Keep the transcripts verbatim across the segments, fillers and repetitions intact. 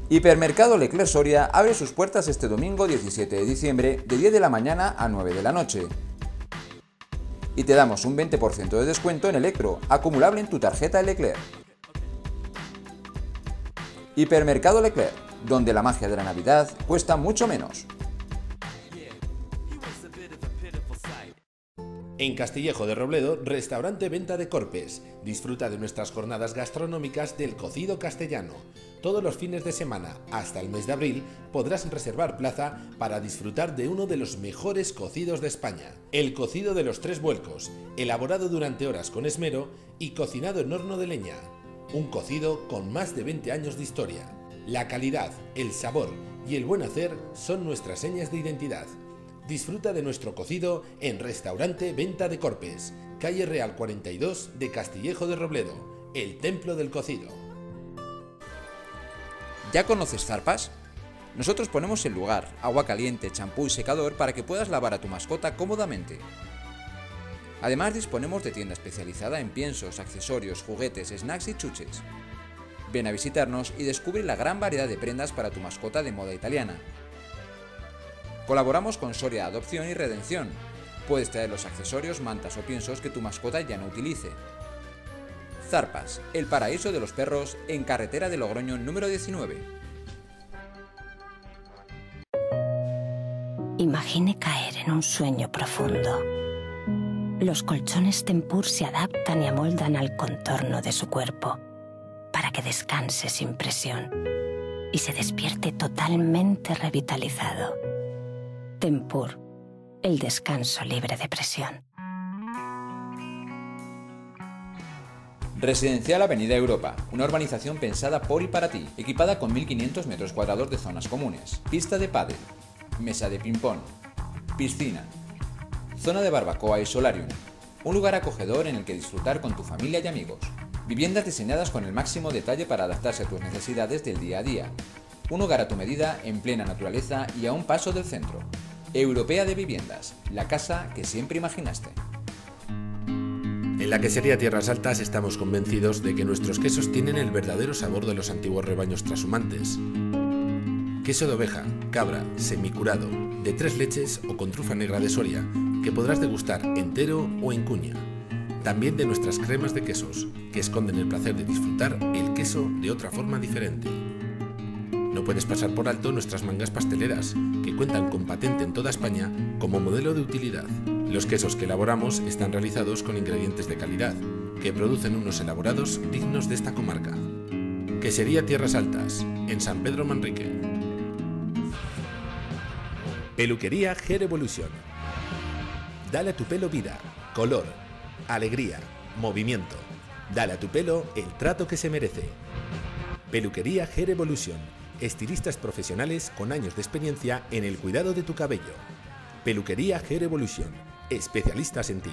Hipermercado Leclerc Soria abre sus puertas este domingo diecisiete de diciembre de diez de la mañana a nueve de la noche. Y te damos un veinte por ciento de descuento en electro, acumulable en tu tarjeta Leclerc. Hipermercado Leclerc, donde la magia de la Navidad cuesta mucho menos. En Castillejo de Robledo, restaurante Venta de Corpes. Disfruta de nuestras jornadas gastronómicas del cocido castellano. Todos los fines de semana, hasta el mes de abril, podrás reservar plaza para disfrutar de uno de los mejores cocidos de España. El cocido de los tres vuelcos, elaborado durante horas con esmero y cocinado en horno de leña. Un cocido con más de veinte años de historia. La calidad, el sabor y el buen hacer son nuestras señas de identidad. Disfruta de nuestro cocido en Restaurante Venta de Corpes, calle Real cuarenta y dos de Castillejo de Robledo, el templo del cocido. ¿Ya conoces Zarpas? Nosotros ponemos el lugar, agua caliente, champú y secador para que puedas lavar a tu mascota cómodamente. Además disponemos de tienda especializada en piensos, accesorios, juguetes, snacks y chuches. Ven a visitarnos y descubre la gran variedad de prendas para tu mascota de moda italiana. Colaboramos con Soria Adopción y Redención. Puedes traer los accesorios, mantas o piensos que tu mascota ya no utilice. Zarpas, el paraíso de los perros, en carretera de Logroño número diecinueve. Imagine caer en un sueño profundo. Los colchones Tempur se adaptan y amoldan al contorno de su cuerpo para que descanse sin presión y se despierte totalmente revitalizado. Tempur, el descanso libre de presión. Residencial Avenida Europa, una urbanización pensada por y para ti, equipada con mil quinientos metros cuadrados de zonas comunes, pista de pádel, mesa de ping-pong, piscina, zona de barbacoa y solarium, un lugar acogedor en el que disfrutar con tu familia y amigos, viviendas diseñadas con el máximo detalle para adaptarse a tus necesidades del día a día, un hogar a tu medida en plena naturaleza y a un paso del centro. Europea de Viviendas, la casa que siempre imaginaste. En la quesería Tierras Altas estamos convencidos de que nuestros quesos tienen el verdadero sabor de los antiguos rebaños trashumantes. Queso de oveja, cabra, semicurado, de tres leches o con trufa negra de Soria, que podrás degustar entero o en cuña. También de nuestras cremas de quesos, que esconden el placer de disfrutar el queso de otra forma diferente. No puedes pasar por alto nuestras mangas pasteleras, que cuentan con patente en toda España como modelo de utilidad. Los quesos que elaboramos están realizados con ingredientes de calidad, que producen unos elaborados dignos de esta comarca. Quesería Tierras Altas, en San Pedro Manrique. Peluquería Hair Evolution. Dale a tu pelo vida, color, alegría, movimiento. Dale a tu pelo el trato que se merece. Peluquería Hair Evolution. Estilistas profesionales con años de experiencia en el cuidado de tu cabello. Peluquería Hair Evolution. Especialistas en ti.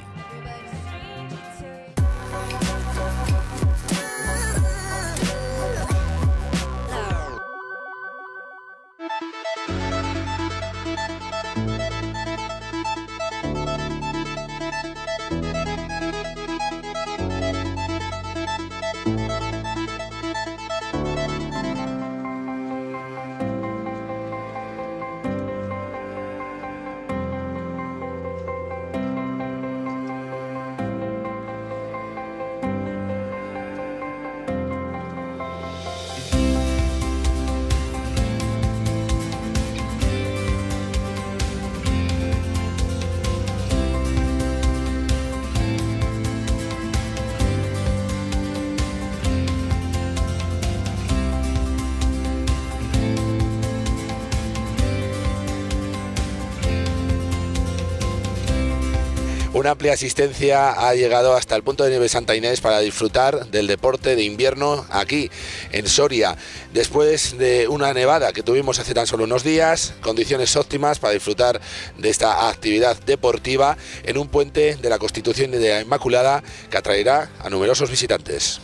Una amplia asistencia ha llegado hasta el punto de nieve Santa Inés para disfrutar del deporte de invierno aquí en Soria. Después de una nevada que tuvimos hace tan solo unos días, condiciones óptimas para disfrutar de esta actividad deportiva en un puente de la Constitución de la Inmaculada que atraerá a numerosos visitantes.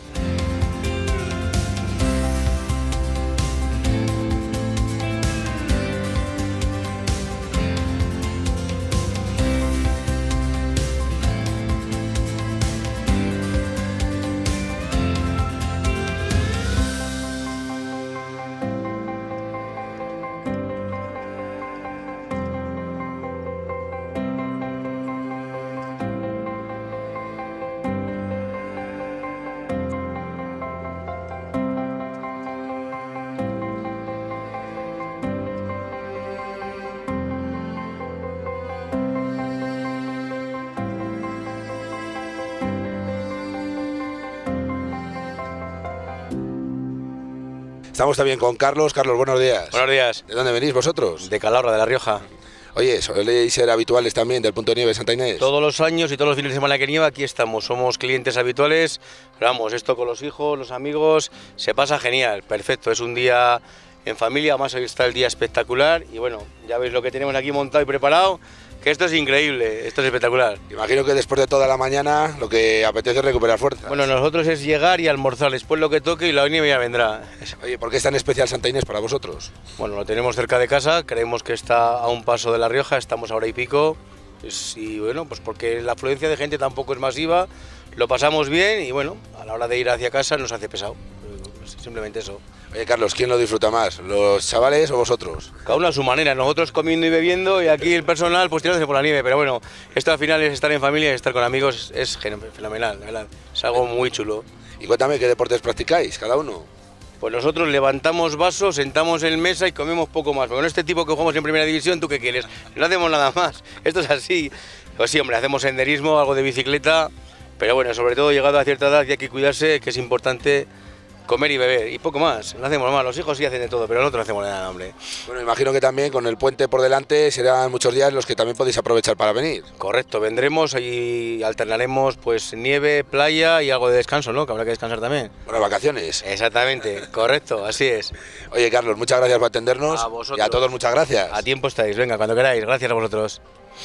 estamos también con Carlos. Carlos, buenos días. Buenos días. ¿De dónde venís vosotros? De Calahorra, de La Rioja. Oye, ¿soléis ser habituales también del punto de nieve de Santa Inés? Todos los años y todos los fines de semana que nieva aquí estamos, somos clientes habituales. Pero vamos, esto con los hijos, los amigos, se pasa genial, perfecto. Es un día en familia, además hoy está el día espectacular y bueno, ya veis lo que tenemos aquí montado y preparado, que esto es increíble, esto es espectacular. Imagino que después de toda la mañana lo que apetece es recuperar fuerzas. Bueno, nosotros es llegar y almorzar, después lo que toque y la nieve ya vendrá. Oye, ¿por qué es tan especial Santa Inés para vosotros? Bueno, lo tenemos cerca de casa, creemos que está a un paso de La Rioja, estamos ahora y pico. Y bueno, pues porque la afluencia de gente tampoco es masiva, lo pasamos bien y bueno, a la hora de ir hacia casa nos hace pesado, simplemente eso. Oye, Carlos, ¿quién lo disfruta más? ¿Los chavales o vosotros? Cada uno a su manera, nosotros comiendo y bebiendo y aquí el personal pues tirándose por la nieve, pero bueno, esto al final es estar en familia y estar con amigos, es fenomenal, ¿verdad? Es algo muy chulo. Y cuéntame, ¿qué deportes practicáis cada uno? Pues nosotros levantamos vasos, sentamos en mesa y comemos poco más. Porque con este tipo que jugamos en primera división, ¿tú qué quieres? No hacemos nada más. Esto es así. Pues sí, hombre, hacemos senderismo, algo de bicicleta, pero bueno, sobre todo llegado a cierta edad y hay que cuidarse, que es importante comer y beber, y poco más. No hacemos más, los hijos sí hacen de todo, pero nosotros no hacemos nada, hombre. Bueno, imagino que también con el puente por delante serán muchos días los que también podéis aprovechar para venir. Correcto, vendremos y alternaremos pues nieve, playa y algo de descanso, ¿no? Que habrá que descansar también. Bueno, vacaciones. Exactamente, correcto, así es. Oye, Carlos, muchas gracias por atendernos. A vosotros. Y a todos muchas gracias. A tiempo estáis, venga, cuando queráis, gracias a vosotros.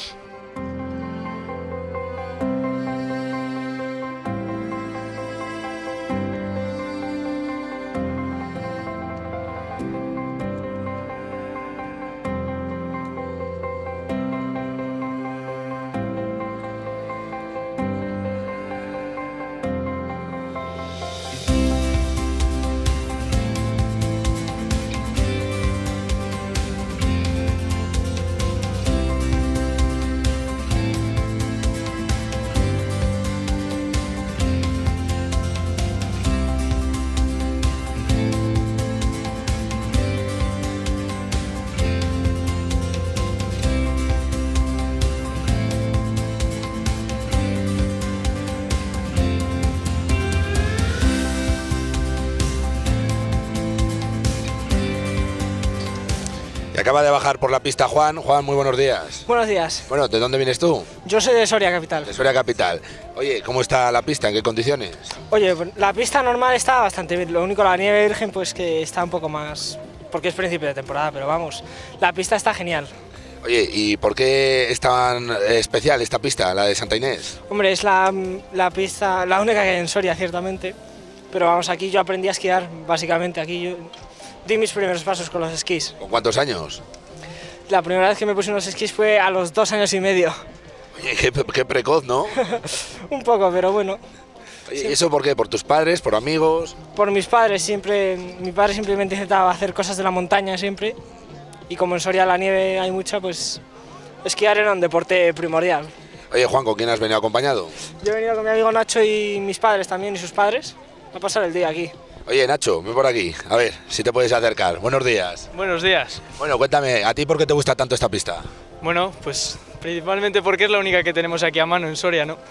Acaba de bajar por la pista Juan. Juan, muy buenos días. Buenos días. Bueno, ¿de dónde vienes tú? Yo soy de Soria Capital. De Soria Capital. Oye, ¿cómo está la pista? ¿En qué condiciones? Oye, la pista normal está bastante bien. Lo único, la nieve virgen, pues que está un poco más... porque es principio de temporada, pero vamos, la pista está genial. Oye, ¿y por qué es tan especial esta pista, la de Santa Inés? Hombre, es la, la pista, la única que hay en Soria, ciertamente. Pero vamos, aquí yo aprendí a esquiar, básicamente. Aquí yo di mis primeros pasos con los esquís. ¿Con cuántos años? La primera vez que me puse unos esquís fue a los dos años y medio. Oye, qué, qué precoz, ¿no? Un poco, pero bueno. Oye, ¿y eso por qué? ¿Por tus padres? ¿Por amigos? Por mis padres, siempre. Mi padre simplemente intentaba hacer cosas de la montaña siempre. Y como en Soria la nieve hay mucha, pues esquiar era un deporte primordial. Oye, Juan, ¿con quién has venido acompañado? Yo he venido con mi amigo Nacho y mis padres también, y sus padres, a pasar el día aquí. Oye, Nacho, ven por aquí, a ver si te puedes acercar. Buenos días. Buenos días. Bueno, cuéntame, ¿a ti por qué te gusta tanto esta pista? Bueno, pues principalmente porque es la única que tenemos aquí a mano en Soria, ¿no?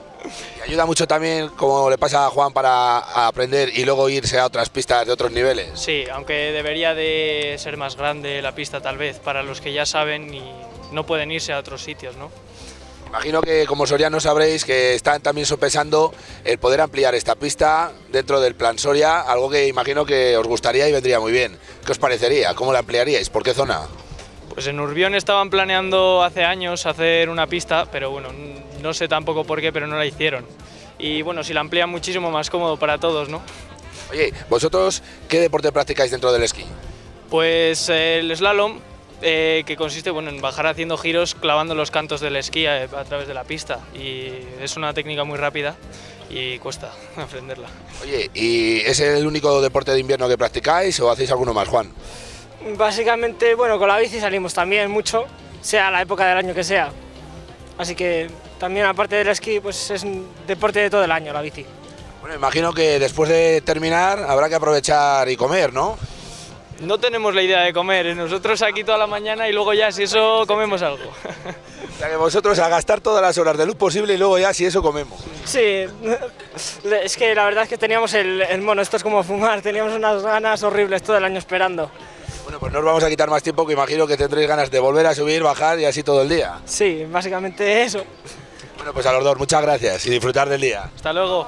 ¿Y ayuda mucho también, como le pasa a Juan, para aprender y luego irse a otras pistas de otros niveles? Sí, aunque debería de ser más grande la pista tal vez, para los que ya saben y no pueden irse a otros sitios, ¿no? Imagino que como sorianos sabréis que están también sopesando el poder ampliar esta pista dentro del Plan Soria, algo que imagino que os gustaría y vendría muy bien. ¿Qué os parecería? ¿Cómo la ampliaríais? ¿Por qué zona? Pues en Urbión estaban planeando hace años hacer una pista, pero bueno, no sé tampoco por qué, pero no la hicieron. Y bueno, si la amplían muchísimo más cómodo para todos, ¿no? Oye, ¿vosotros qué deporte practicáis dentro del esquí? Pues el slalom, eh, que consiste bueno, en bajar haciendo giros clavando los cantos del esquí a, a través de la pista. Y es una técnica muy rápida y cuesta aprenderla. Oye, ¿y es el único deporte de invierno que practicáis o hacéis alguno más, Juan? Básicamente, bueno, con la bici salimos también mucho, sea la época del año que sea. Así que también, aparte del esquí, pues es un deporte de todo el año, la bici. Bueno, imagino que después de terminar habrá que aprovechar y comer, ¿no? No tenemos la idea de comer, ¿eh? Nosotros aquí toda la mañana y luego ya si eso comemos algo. O sea que vosotros a gastar todas las horas de luz posible y luego ya si eso comemos. Sí, es que la verdad es que teníamos el, el mono, esto es como fumar, teníamos unas ganas horribles todo el año esperando. Bueno, pues no os vamos a quitar más tiempo, que imagino que tendréis ganas de volver a subir, bajar y así todo el día. Sí, básicamente eso. Bueno, pues a los dos, muchas gracias y disfrutar del día. Hasta luego.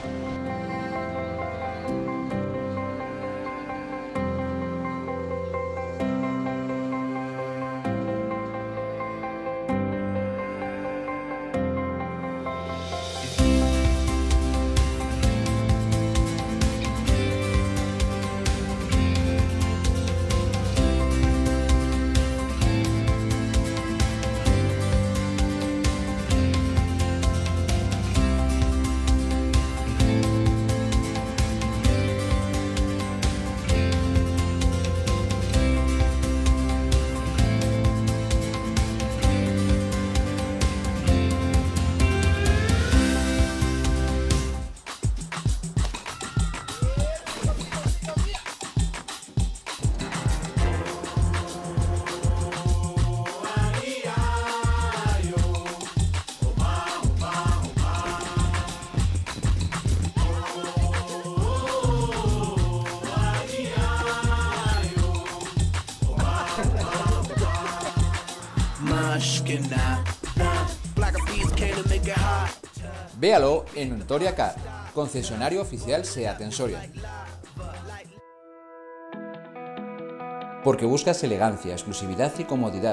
Véalo en Vitoria Car, concesionario oficial SEAT en Soria. Porque buscas elegancia, exclusividad y comodidad.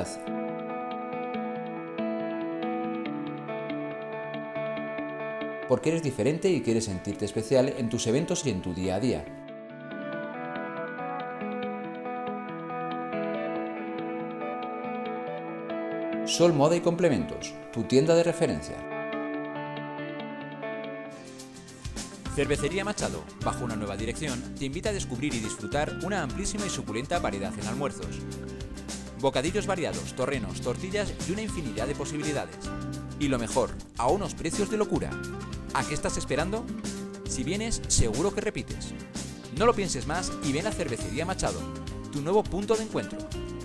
Porque eres diferente y quieres sentirte especial en tus eventos y en tu día a día. Sol Moda y Complementos, tu tienda de referencia. Cervecería Machado, bajo una nueva dirección, te invita a descubrir y disfrutar una amplísima y suculenta variedad en almuerzos. Bocadillos variados, torrenos, tortillas y una infinidad de posibilidades. Y lo mejor, a unos precios de locura. ¿A qué estás esperando? Si vienes, seguro que repites. No lo pienses más y ven a Cervecería Machado, tu nuevo punto de encuentro.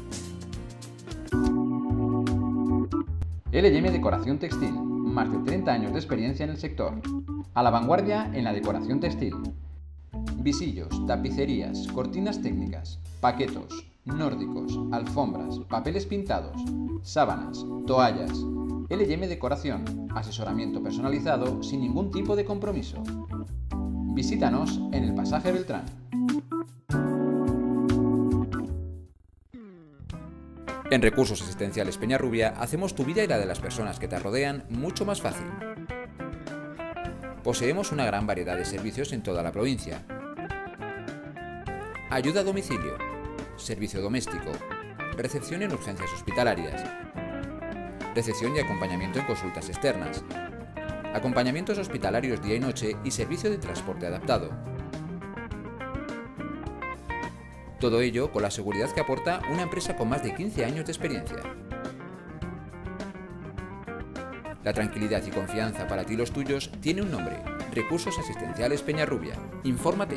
L y M Decoración Textil, más de treinta años de experiencia en el sector. A la vanguardia en la decoración textil. Visillos, tapicerías, cortinas técnicas, paquetos, nórdicos, alfombras, papeles pintados, sábanas, toallas. L y M Decoración, asesoramiento personalizado sin ningún tipo de compromiso. Visítanos en el Pasaje Beltrán. En Recursos Asistenciales Peñarrubia hacemos tu vida y la de las personas que te rodean mucho más fácil. Poseemos una gran variedad de servicios en toda la provincia. Ayuda a domicilio, servicio doméstico, recepción en urgencias hospitalarias, recepción y acompañamiento en consultas externas, acompañamientos hospitalarios día y noche y servicio de transporte adaptado. Todo ello con la seguridad que aporta una empresa con más de quince años de experiencia. La tranquilidad y confianza para ti y los tuyos tiene un nombre: Recursos Asistenciales Peñarrubia. Infórmate.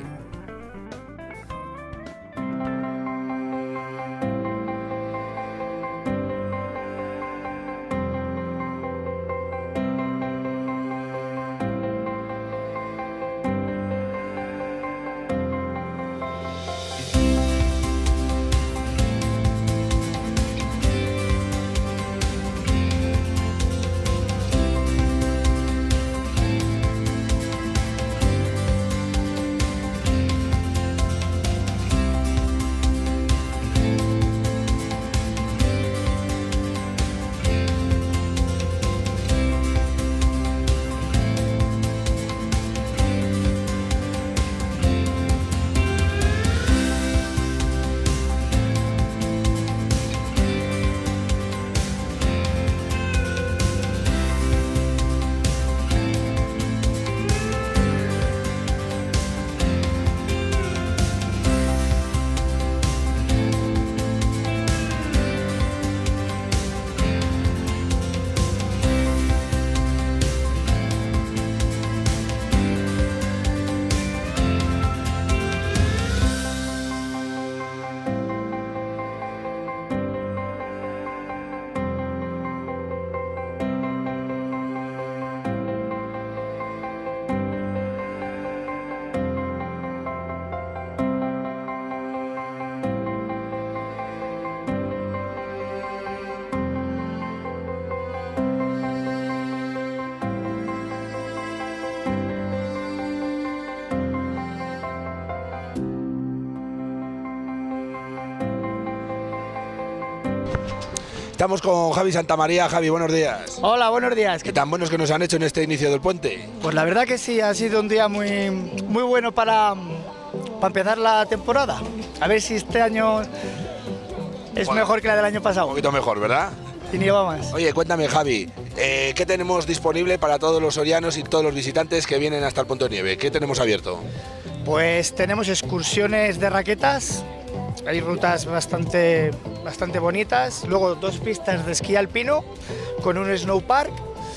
Estamos con Javi Santamaría. Javi, buenos días. Hola, buenos días. ¿Qué tan buenos que nos han hecho en este inicio del puente? Pues la verdad que sí, ha sido un día muy, muy bueno para, para empezar la temporada. A ver si este año es Bueno, mejor que la del año Un pasado. poquito mejor, ¿verdad? Y ni va más. Oye, cuéntame, Javi, eh, ¿qué tenemos disponible para todos los sorianos y todos los visitantes que vienen hasta el Punto de Nieve? ¿Qué tenemos abierto? Pues tenemos excursiones de raquetas, hay rutas bastante, bastante bonitas, luego dos pistas de esquí alpino con un snowpark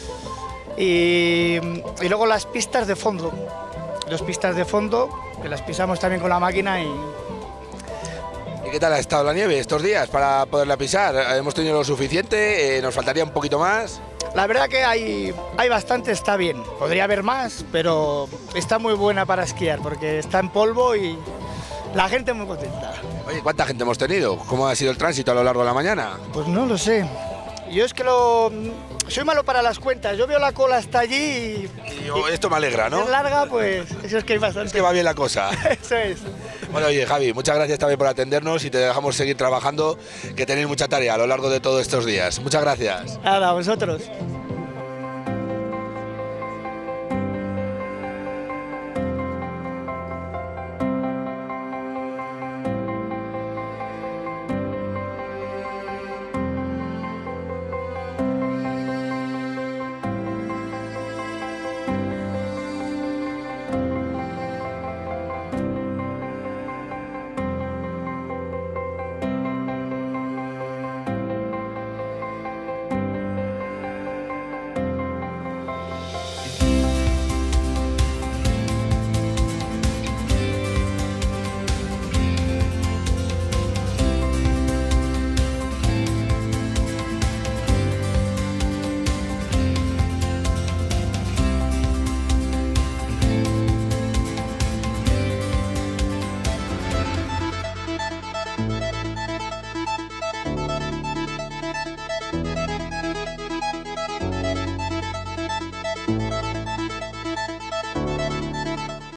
y, y luego las pistas de fondo, dos pistas de fondo que las pisamos también con la máquina y... ¿Y qué tal ha estado la nieve estos días para poderla pisar? ¿Hemos tenido lo suficiente? Eh, ¿Nos faltaría un poquito más? La verdad que hay, hay bastante, está bien. Podría haber más, pero está muy buena para esquiar porque está en polvo y la gente muy contenta. Oye, ¿cuánta gente hemos tenido? ¿Cómo ha sido el tránsito a lo largo de la mañana? Pues no lo sé. Yo es que lo... soy malo para las cuentas. Yo veo la cola hasta allí y... Y, oh, esto me alegra, ¿no? Es larga, pues eso es que hay bastante. Es que va bien la cosa. Eso es. Bueno, oye, Javi, muchas gracias también por atendernos y te dejamos seguir trabajando, que tenéis mucha tarea a lo largo de todos estos días. Muchas gracias. Nada, a vosotros.